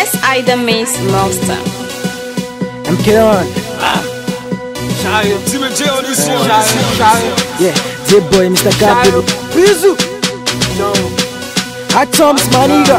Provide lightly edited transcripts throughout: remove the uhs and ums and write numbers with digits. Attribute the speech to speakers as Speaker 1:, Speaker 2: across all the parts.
Speaker 1: SI the Mace Monster.
Speaker 2: I'm killing. Yeah, Jaiboi, Mr. Capital. Bizu. Atoms, my nigga.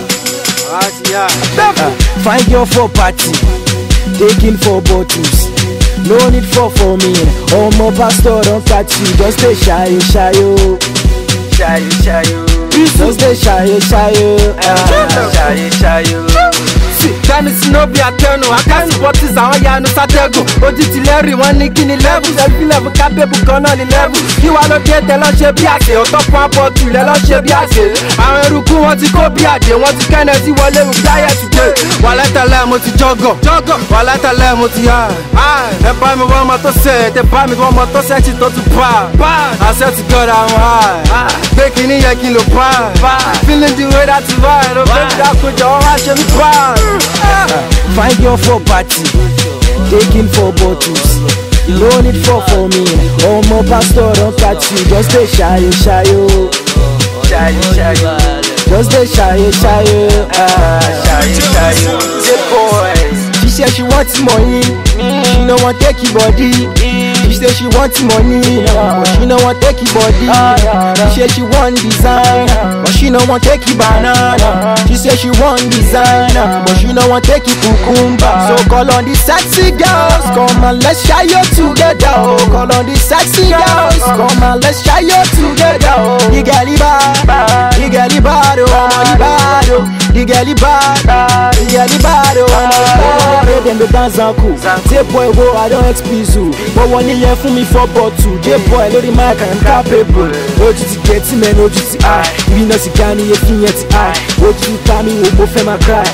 Speaker 2: Find your for party. Taking 4 bottles. No need for me. Oh, my pastor don't catch you. Just stay shy, shy, yo. Shy, shy, yo. Just stay shy, shy, yo. Shy, shy, yo.
Speaker 3: Tennis no be a turn, I can't support this. I want to Satego. Ojitillery, one nick in the level. Every level, capable, gun on the level. You are not get the lunch, Biase, or top one pot to the lunch, Biase. I want to go Biade, want to kind of see what level die today. While I tell them what to joggo, while I tell them what to they buy me one more to say, they buy me one more to say, it's not to buy. I said to God, I'm high. Taking in a kilo pie. Feeling the way that's right. Oh, baby, that could all watch me buy.
Speaker 2: Find your for party, taking 4 bottles. No need for me. Oh, my pastor don't catch you. Just stay shy, shy, yo. Shy, shy, yo. Just stay shy, shy, yo. Shy, shy, yo. Jaiboi. She said she wants money. She no want take your body. She said she wants money, but she no want take your body. She said she want design, but she no want take your banana. She said she want design, but she no want take your cucumber. So call on the sexy girls, come and let's shy you together. Oh, call on the sexy girls, come and let's shy you together. Oh, you get it bad, you get it bad, oh, you bad, oh, you get it bad, you get it bad, oh. Then the dance are cool. Jaiboi, go, I don't excuse you. But one year for me for bottle. Jaiboi, lady Mike, I'm capable. What you get me, no you I. We know she can't hear me yet I. What you tell me, we both my cry.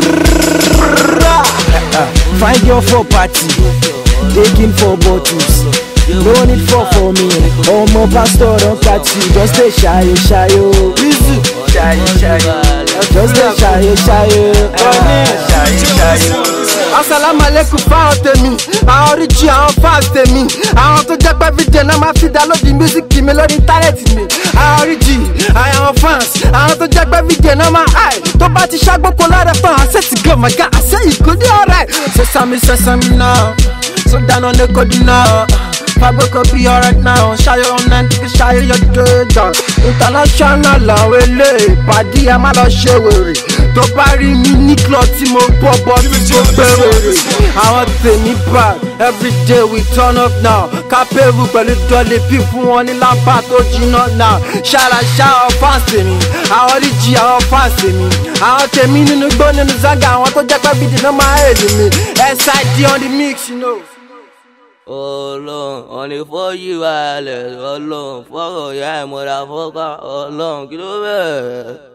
Speaker 2: Find your for party. Taking 4 bottles. No need for me. Oh, my pastor don't catch you. Just stay shy, shy, yo. Shy, shy, yo. Just stay shy, shy, yo. Shy, shy, yo.
Speaker 3: Assalamu alaikum fáwọn tèmi, àwọn oríjì àwọn fans tèmi, àwọn tó jẹ́ pé everyday náà máa fi download the music mi lórí íńtánẹ́ẹ̀tì mi. Àwọn oríjì, àwọn fans, àwọn tó jẹ́ pé everyday náà máa high. Tó bá ti ṣàgbọ́kọ̀ lára tán, I say to go my God, I say it go dey alright. Sesame now, so down on the code now. Fagbo could be alright now, shy on 90, shy your data. International law, party, I'm a share worry. To bury me, cloth, mo pop, I want to me back. Every day we turn up now. Capable, but Dolly P want to lamp out of now. Shala, fast me. I want to G, I fast me. I want to mean in the gun in the Zaga. I want to jack up with my head in me. SID on the mix, you know.
Speaker 4: Oh long, only for you, Alice. Oh long, for you, I'm motherfucker. Oh long, get over.